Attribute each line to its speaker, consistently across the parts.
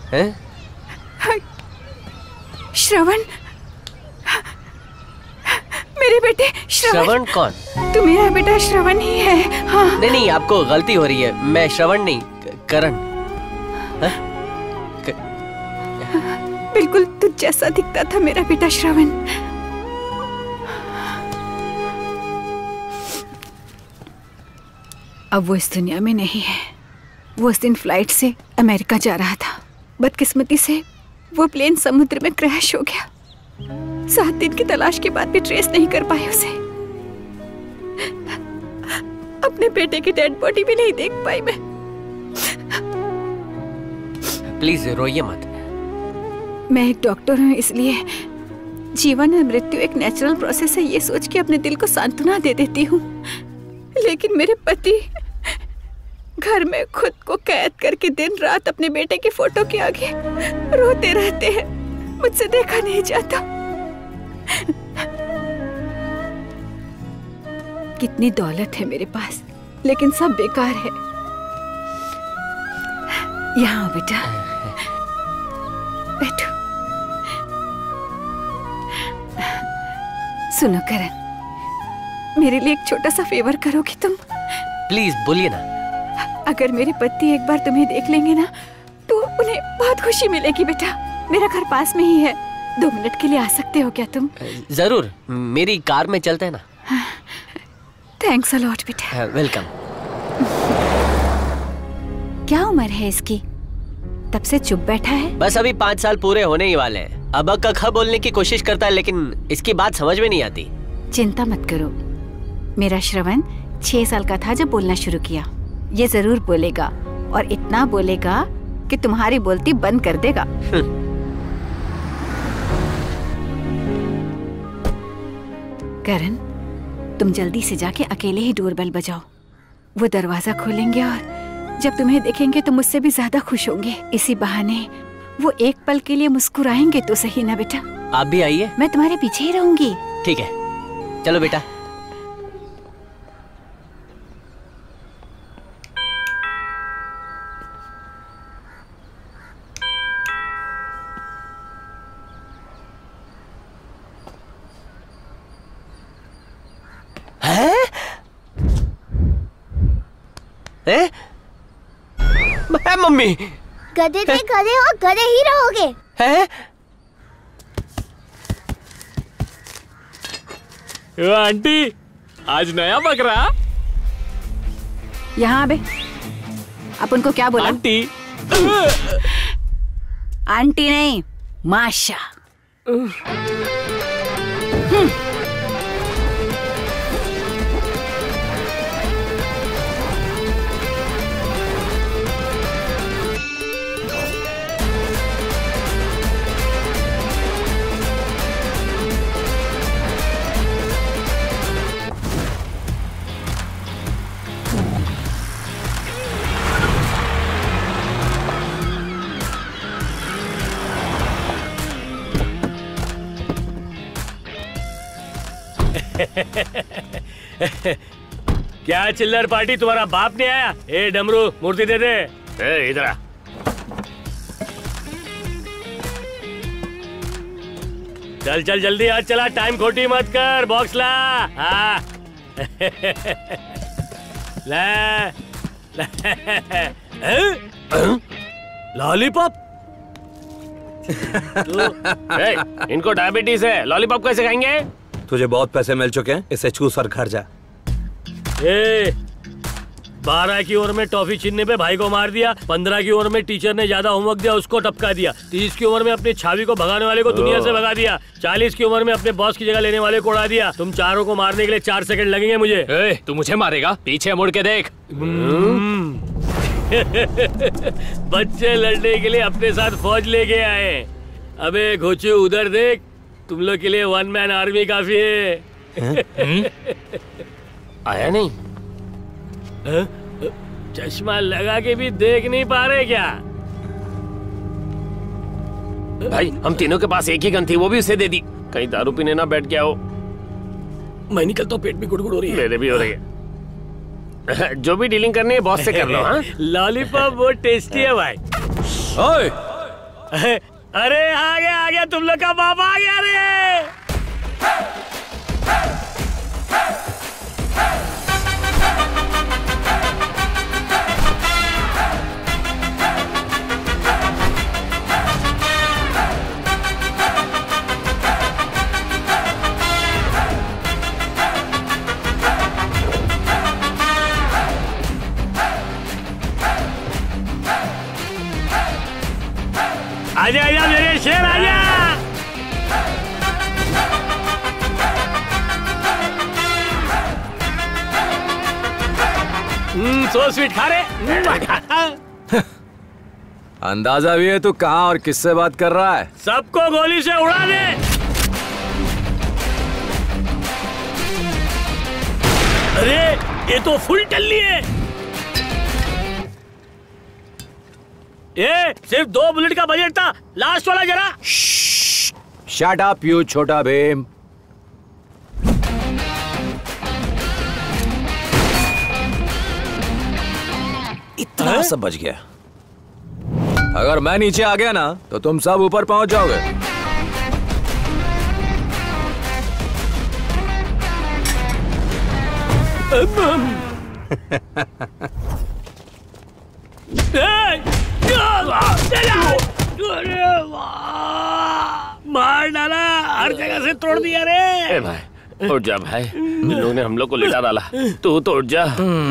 Speaker 1: हैं?
Speaker 2: श्रवण, मेरे बेटे
Speaker 1: श्रवण कौन?
Speaker 2: तू मेरा बेटा श्रवण ही है। हाँ।
Speaker 1: नहीं, आपको गलती हो रही है। मैं श्रवण नहीं, करण।
Speaker 2: बिल्कुल तुझ जैसा दिखता था मेरा बेटा श्रवण। अब वो इस दुनिया में नहीं है। वो उस दिन फ्लाइट से अमेरिका जा रहा था। बदकिस्मती से वो प्लेन समुद्र में क्रैश हो गया। 7 दिन की तलाश के बाद भी ट्रेस नहीं कर पाए उसे। अपने बेटे की डेड बॉडी भी नहीं देख पाई मैं।
Speaker 1: प्लीज रोइए मत।
Speaker 2: मैं एक डॉक्टर हूँ, इसलिए जीवन और मृत्यु एक नेचुरल प्रोसेस है, ये सोच के अपने दिल को सांत्वना दे देती हूँ। लेकिन मेरे पति घर में खुद को कैद करके दिन रात अपने बेटे की फोटो के आगे रोते रहते हैं। मुझसे देखा नहीं जाता। कितनी दौलत है मेरे पास, लेकिन सब बेकार है। यहाँ आओ बेटा, बैठो। सुनो करण, मेरे लिए एक छोटा सा फेवर करोगी तुम?
Speaker 1: प्लीज बोलिए ना।
Speaker 2: अगर मेरे पति एक बार तुम्हें देख लेंगे ना तो उन्हें बहुत खुशी मिलेगी बेटा। मेरा घर पास में ही है, 2 मिनट के लिए आ सकते हो क्या तुम?
Speaker 1: जरूर, मेरी कार में चलते हैं ना।
Speaker 2: थैंक्स अ लॉट बेटा।
Speaker 1: वेलकम।
Speaker 2: क्या उम्र है इसकी? तब से चुप बैठा है।
Speaker 1: बस अभी 5 साल पूरे होने ही वाले हैं। अब कखा बोलने की कोशिश करता है, लेकिन इसकी बात समझ में नहीं आती।
Speaker 2: चिंता मत करो, मेरा श्रवण 6 साल का था जब बोलना शुरू किया। ये जरूर बोलेगा, और इतना बोलेगा कि तुम्हारी बोलती बंद कर देगा। करण, तुम जल्दी से जाके अकेले ही डोरबेल बजाओ। वो दरवाजा खोलेंगे और जब तुम्हें देखेंगे तो मुझसे भी ज्यादा खुश होंगे। इसी बहाने वो एक पल के लिए मुस्कुराएंगे तो सही ना बेटा।
Speaker 1: आप भी आइए।
Speaker 2: मैं तुम्हारे पीछे ही रहूंगी।
Speaker 1: ठीक है, चलो बेटा। मम्मी,
Speaker 3: गधे थे गधे हो, गधे ही रहोगे।
Speaker 1: हैं?
Speaker 4: आंटी, आज नया बकरा।
Speaker 2: यहाँ बे, आप उनको क्या बोला?
Speaker 4: आंटी।
Speaker 2: आंटी नहीं, माशा।
Speaker 4: क्या चिल्लर पार्टी, तुम्हारा बाप नहीं आया? ए डमरू, मूर्ति दे दे। इधर आ। चल चल जल्दी आज चला, टाइम खोटी मत कर। बॉक्स ला। हाँ। ला। लॉलीपॉप। इनको डायबिटीज है, लॉलीपॉप कैसे खाएंगे?
Speaker 5: तुझे बहुत पैसे मिल चुके हैं, इसे चूस और घर जा।
Speaker 4: 12 की उम्र में टॉफी छीनने पे भाई को मार दिया। 15 की उम्र में टीचर ने ज्यादा होमवर्क दिया, उसको टपका दिया। 30 की उम्र में अपनी छावी को भगाने वाले को दुनिया से भगा दिया। 40 की उम्र में अपने बॉस की जगह लेने वाले को उड़ा दिया। तुम चारों को मारने के लिए 4 सेकंड लगेंगे मुझे।
Speaker 6: तू मुझे मारेगा? पीछे मुड़ के देख।
Speaker 4: बच्चे लड़ने के लिए अपने साथ फौज लेके आए। अबे घोचू उधर देख, तुम लोग के लिए 1 मैन आर्मी काफी है।
Speaker 1: आया नहीं?
Speaker 4: चश्मा लगा के भी देख नहीं पा रहे क्या?
Speaker 6: भाई हम तीनों के पास एक ही गन थी, वो भी उसे दे दी।
Speaker 4: कहीं दारू पीने ना बैठ गया हो।
Speaker 6: मैं निकलता हूँ, पेट भी गुड़गुड़ हो रही है।
Speaker 4: मेरे भी हो रही है।
Speaker 6: जो भी डीलिंग करनी है बॉस से कर लो। हाँ?
Speaker 4: लॉलीपॉप बहुत टेस्टी है भाई।
Speaker 5: ओए,
Speaker 4: अरे आ गया तुम लोग का बाप आ गया रे। आजा आजा मेरे शेर आजा। सो स्वीट खा रहे।
Speaker 7: अंदाजा भी है तू कहाँ और किससे बात कर रहा है?
Speaker 4: सबको गोली से उड़ा दे। अरे ये तो फुल टल्ली है। ये सिर्फ 2 बुलेट का बजट था, लास्ट वाला जरा।
Speaker 7: शट अप यू छोटा भीम। इतना सब बच गया। अगर मैं नीचे आ गया ना तो तुम सब ऊपर पहुंच जाओगे।
Speaker 4: मार डाला, हर जगह से तोड़ दिया रे।
Speaker 6: ए भाई उठ जा भाई, इन लोगों ने हम लोग को लिटा डाला, तू तो उठ जा।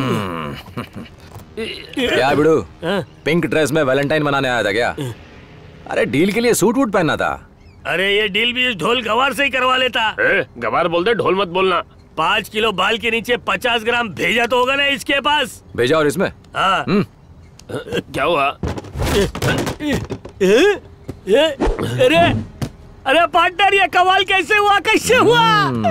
Speaker 7: क्या बिड़ू, पिंक ड्रेस में वैलेंटाइन मनाने आया था क्या? अरे डील के लिए सूट वूट पहनना था।
Speaker 4: अरे ये डील भी इस ढोल गवार से ही करवा लेता।
Speaker 6: गवार बोल दे, ढोल मत बोलना।
Speaker 4: 5 किलो बाल के नीचे 50 ग्राम भेजा तो होगा ना इसके पास।
Speaker 7: भेजा और इसमें
Speaker 4: हाँ।
Speaker 6: क्या हुआ?
Speaker 4: अरे अरे पार्टनर ये कमाल कैसे हुआ, कैसे हुआ?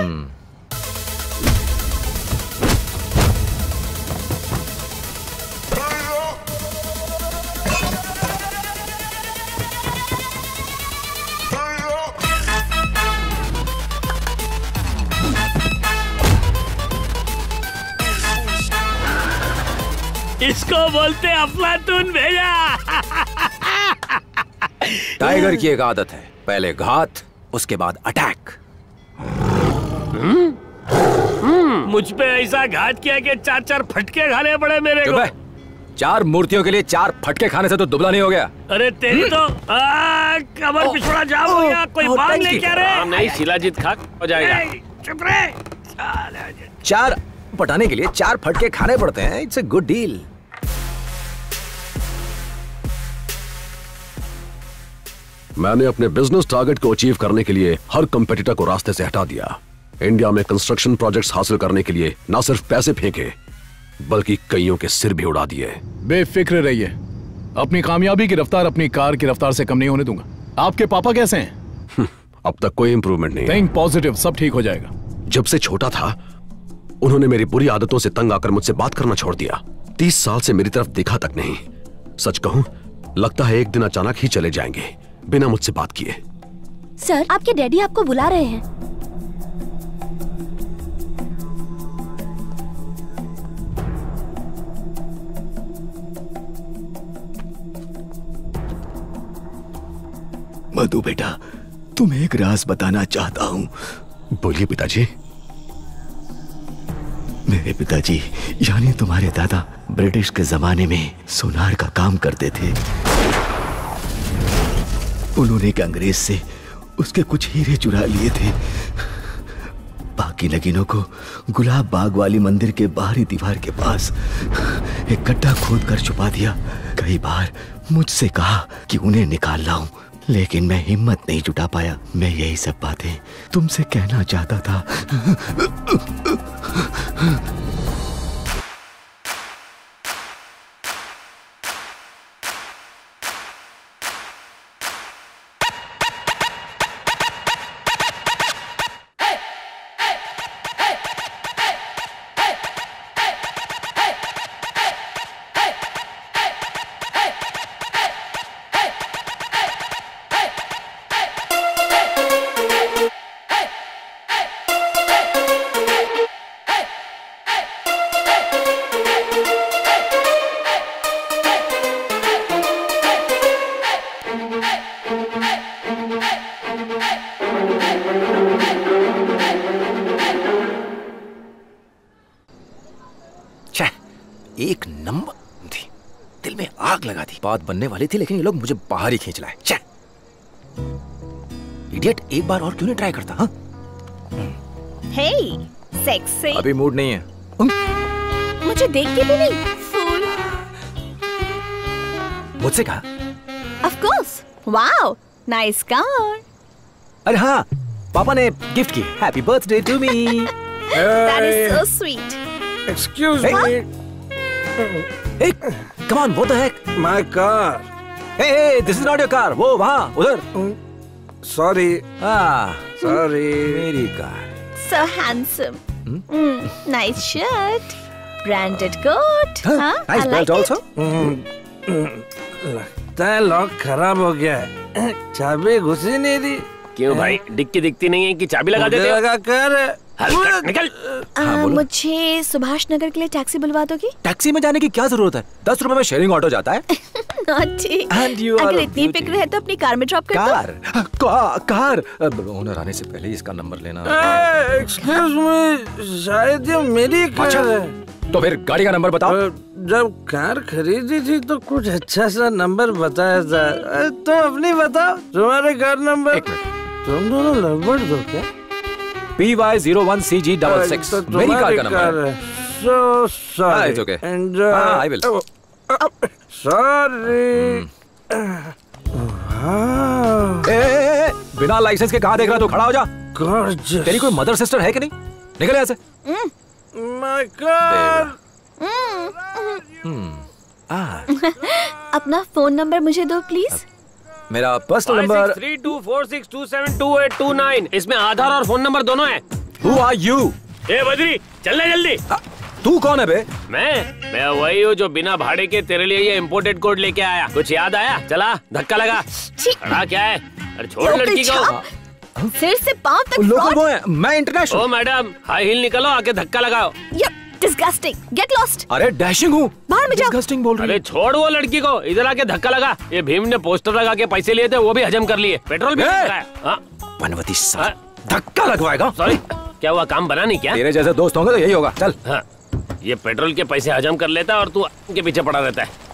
Speaker 4: इसको बोलते अफलातून भेजा।
Speaker 7: टाइगर की एक आदत है, पहले घात उसके बाद अटैक।
Speaker 4: मुझ पे ऐसा घात किया कि 4-4 फटके खाने पड़े मेरे को।
Speaker 7: 4 मूर्तियों के लिए 4 फटके खाने से तो दुबला नहीं हो गया।
Speaker 4: अरे तेरी तो कमर पिछड़ा जाम हो गया। कोई बात नहीं क्या रे?
Speaker 6: नहीं, शिलाजीत खा हो जाएगा।
Speaker 4: चुप रहे।
Speaker 7: 4 पटाने के लिए 4 फटके खाने पड़ते हैं। It's a good deal.
Speaker 8: मैंने अपने बिजनेस टारगेट को अचीव करने के लिए हर कंपेटिटर को रास्ते से हटा दिया। इंडिया में कंस्ट्रक्शन प्रोजेक्ट्स हासिल करने के लिए न सिर्फ पैसे फेंके बल्कि कईयों के सिर भी उड़ा दिए।
Speaker 9: बेफिक्र रहिए, अपनी कामयाबी की रफ्तार अपनी कार की रफ्तार से कम नहीं होने दूंगा। आपके पापा कैसे हैं?
Speaker 8: अब तक कोई इंप्रूवमेंट नहीं।
Speaker 9: थिंक पॉजिटिव, सब ठीक हो जाएगा।
Speaker 8: जब से छोटा था उन्होंने मेरी बुरी आदतों से तंग आकर मुझसे बात करना छोड़ दिया। 30 साल से मेरी तरफ देखा तक नहीं। सच कहूं, लगता है एक दिन अचानक ही चले जाएंगे बिना मुझसे बात किए।
Speaker 3: सर, आपके डैडी आपको बुला रहे हैं।
Speaker 10: मधु बेटा, तुम्हें एक राज बताना चाहता हूँ।
Speaker 8: बोलिए पिताजी।
Speaker 10: मेरे पिताजी यानी तुम्हारे दादा ब्रिटिश के जमाने में सोनार का काम करते थे। उन्होंने एक अंग्रेज से उसके कुछ हीरे चुरा लिए थे। बाकी नगीनों को गुलाब बाग वाली मंदिर के बाहरी दीवार के पास एक गड्ढा खोद कर छुपा दिया। कई बार मुझसे कहा कि उन्हें निकाल लाऊं, लेकिन मैं हिम्मत नहीं जुटा पाया। मैं यही सब बातें तुमसे कहना चाहता था।
Speaker 7: में आग लगा दी। बात बनने वाली थी लेकिन ये लोग मुझे बाहर ही खींच लाए। इडियट, एक बार और क्यों नहीं ट्राई करता? हाँ
Speaker 2: हे सेक्सी।
Speaker 7: अभी मूड नहीं है।
Speaker 2: मुझे देख के भी नहीं। फूल।
Speaker 7: मुझसे कहा?
Speaker 2: Of course. Wow, nice car.
Speaker 7: अरे हाँ, पापा ने गिफ्ट की। Happy birthday to me.
Speaker 2: That is so sweet.
Speaker 5: Excuse me.
Speaker 7: Hey, come on, what the heck?
Speaker 5: My car.
Speaker 7: Hey, this is not your car. वो वहाँ, उधर।
Speaker 5: Sorry.
Speaker 7: Sorry. मेरी car.
Speaker 2: So handsome. Nice shirt. Branded coat.
Speaker 7: Nice belt also.
Speaker 5: लगता है lock खराब हो गया है। चाबी घुसी नहीं रही।
Speaker 6: क्यों भाई, डिक्की दिखती नहीं है कि चाबी लगा देते हो?
Speaker 5: लगा कर।
Speaker 6: निकल।
Speaker 3: मुझे सुभाष नगर के लिए टैक्सी बुलवा दोगी?
Speaker 7: टैक्सी में जाने की क्या जरूरत है? 10 रुपए में शेयरिंग ऑटो जाता है।
Speaker 2: अगर इतनी फिक्र है तो अपनी कार में ड्रॉप कर दो।
Speaker 7: कार। ओनर आने से पहले इसका नंबर लेना।
Speaker 5: एक्सक्यूज मी, शायद ये मेरी कार है।
Speaker 7: तो फिर गाड़ी का नंबर बताओ।
Speaker 5: जब कार खरीदी थी तो कुछ अच्छा सा नंबर बताया था। तुम अपनी बताओ, तुम्हारे कार नंबर। तुम दोनों लगभग दो क्या?
Speaker 7: PY01CG66 मेरी कार का नंबर है।
Speaker 5: So sorry.
Speaker 7: It's okay.
Speaker 5: And
Speaker 7: I will.
Speaker 5: Sorry.
Speaker 7: बिना लाइसेंस के कहाँ देख रहा? तू खड़ा हो जा।
Speaker 5: Gorgeous.
Speaker 7: तेरी कोई मदर सिस्टर है कि नहीं? निकल यहाँ से।
Speaker 5: My car.
Speaker 3: अपना फोन नंबर मुझे दो प्लीज।
Speaker 7: मेरा पर्सनल नंबर
Speaker 6: 6246272829। इसमें आधार और फोन नंबर दोनों है।
Speaker 7: Who are you?
Speaker 6: ए बद्री, चलना जल्दी।
Speaker 7: तू कौन है बे?
Speaker 6: मैं वही हूँ जो बिना भाड़े के तेरे लिए ये इम्पोर्टेड कोड लेके आया। कुछ याद आया? चला, धक्का लगा। खड़ा क्या है? अरे छोड़ लड़की को।
Speaker 2: सिर से पांव तक
Speaker 7: लोकल बॉय है, मैं international.
Speaker 6: Oh madam, high heel निकलो, आके धक्का लगाओ।
Speaker 2: Disgusting, get lost.
Speaker 7: अरे डैशिंग हूँ।
Speaker 2: बाहर में जाओ।
Speaker 7: डिस्गस्टिंग बोल रही है।
Speaker 6: अरे छोड़ वो लड़की को, इधर आके धक्का लगा। ये भीम ने पोस्टर लगा के पैसे लिए थे, वो भी हजम कर लिए। पेट्रोल भी
Speaker 7: बनवती साहब, धक्का लगवाएगा।
Speaker 6: सॉरी, क्या हुआ? काम बना नहीं क्या?
Speaker 7: तेरे जैसे दोस्त होंगे तो यही होगा। चल।
Speaker 6: हाँ, ये पेट्रोल के पैसे हजम कर लेता है और तू के पीछे पड़ा रहता है।